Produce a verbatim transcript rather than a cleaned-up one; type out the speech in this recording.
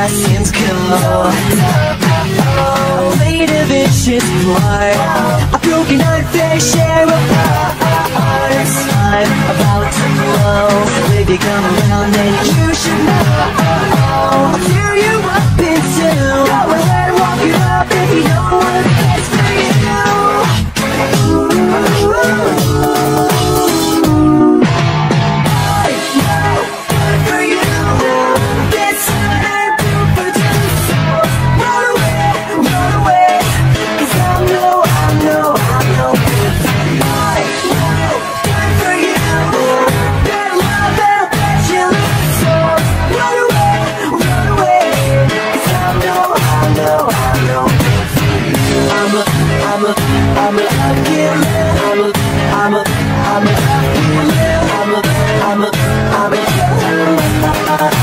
my sins cold. I laid a vicious blood, a broken unfair share of hearts. I'm about to blow. Baby, come around and you should know. I'll tear you up in two. Go ahead and walk it up if you don't want this for you. I know for you. This I'm built for two. So run away, run away, 'cause I know, I know, I know good for you. I know good for you. Better love, better bet you lose. So run away, run away, 'cause I know, I know, I know good for you. I'm a, I'm a, I'm a love killer. I'm a, I'm a, I'm a love killer. I'm a, I'm a, I'm a